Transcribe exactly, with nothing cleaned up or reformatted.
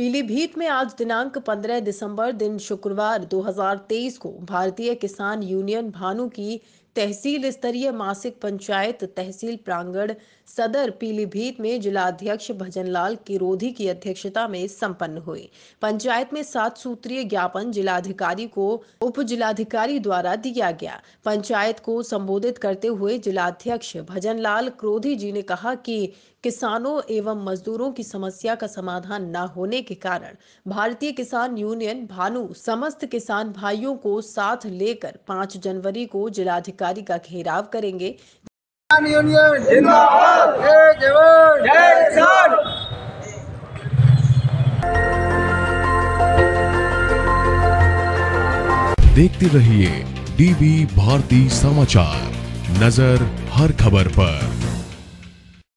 पीलीभीत में आज दिनांक पंद्रह दिसंबर दिन शुक्रवार दो हज़ार तेईस को भारतीय किसान यूनियन भानु की तहसील स्तरीय मासिक पंचायत तहसील प्रांगण सदर पीलीभीत में जिलाध्यक्ष भजनलाल किरोधी की अध्यक्षता में संपन्न हुई। पंचायत में सात सूत्रीय ज्ञापन जिलाधिकारी को उप जिलाधिकारी द्वारा दिया गया। पंचायत को संबोधित करते हुए जिलाध्यक्ष भजनलाल किरोधी जी ने कहा कि किसानों एवं मजदूरों की समस्या का समाधान न होने के कारण भारतीय किसान यूनियन भानु समस्त किसान भाइयों को साथ लेकर पाँच जनवरी को जिलाधिकारी का घेराव करेंगे। किसान यूनियन जिंदाबाद, जय जवान जय किसान। देखते रहिए डीवी भारती समाचार, नजर हर खबर पर।